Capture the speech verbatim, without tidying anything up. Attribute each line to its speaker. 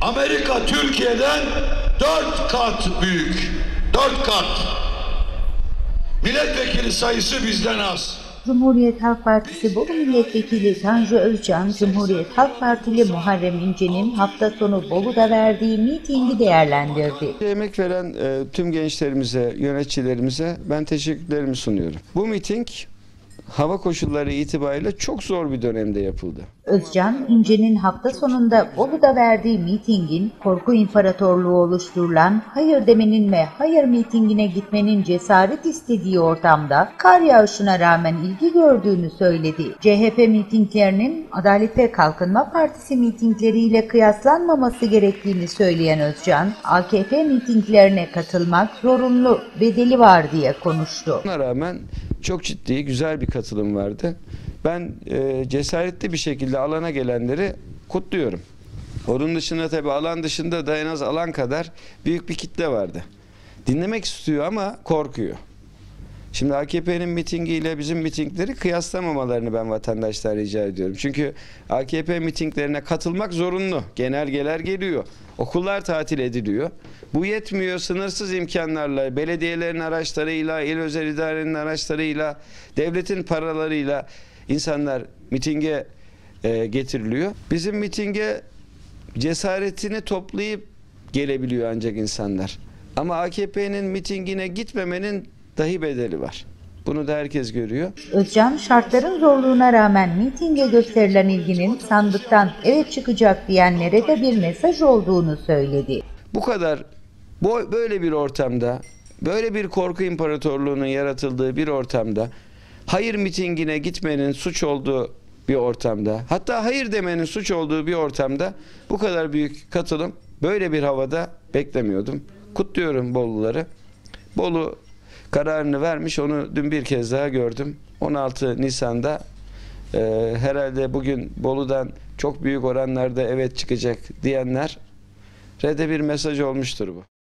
Speaker 1: Amerika Türkiye'den dört kat büyük. Dört kat. Milletvekili sayısı bizden az.
Speaker 2: Cumhuriyet Halk Partisi Bolu Milletvekili Tanju Özcan, Cumhuriyet Halk Partili Muharrem İnce'nin hafta sonu Bolu'da verdiği mitingi değerlendirdi.
Speaker 3: Emek veren e, tüm gençlerimize, yöneticilerimize ben teşekkürlerimi sunuyorum. Bu miting hava koşulları itibariyle çok zor bir dönemde yapıldı.
Speaker 2: Özcan, İnce'nin hafta sonunda Bolu'da verdiği mitingin korku imparatorluğu oluşturulan hayır demenin ve hayır mitingine gitmenin cesaret istediği ortamda kar yağışına rağmen ilgi gördüğünü söyledi. C H P mitinglerinin Adalet ve Kalkınma Partisi mitingleriyle kıyaslanmaması gerektiğini söyleyen Özcan, A K P mitinglerine katılmak zorunlu, bedeli var diye konuştu.
Speaker 3: Buna rağmen çok ciddi, güzel bir katılım vardı. Ben e, cesaretli bir şekilde alana gelenleri kutluyorum. Onun dışında tabii alan dışında da en az alan kadar büyük bir kitle vardı. Dinlemek istiyor ama korkuyor. Şimdi A K P'nin mitingiyle bizim mitingleri kıyaslamamalarını ben vatandaşlara rica ediyorum. Çünkü A K P mitinglerine katılmak zorunlu. Genelgeler geliyor. Okullar tatil ediliyor. Bu yetmiyor. Sınırsız imkanlarla, belediyelerin araçlarıyla, il özel idarenin araçlarıyla, devletin paralarıyla insanlar mitinge e, getiriliyor. Bizim mitinge cesaretini toplayıp gelebiliyor ancak insanlar. Ama A K P'nin mitingine gitmemenin dahi bedeli var. Bunu da herkes görüyor.
Speaker 2: Özcan, şartların zorluğuna rağmen mitinge gösterilen ilginin sandıktan evet çıkacak diyenlere de bir mesaj olduğunu söyledi.
Speaker 3: Bu kadar, bu, böyle bir ortamda, böyle bir korku imparatorluğunun yaratıldığı bir ortamda, hayır mitingine gitmenin suç olduğu bir ortamda, hatta hayır demenin suç olduğu bir ortamda bu kadar büyük katılım, böyle bir havada beklemiyordum. Kutluyorum Boluları. Bolu kararını vermiş, onu dün bir kez daha gördüm. on altı Nisan'da e, herhalde bugün Bolu'dan çok büyük oranlarda evet çıkacak diyenler de bir mesaj olmuştur bu.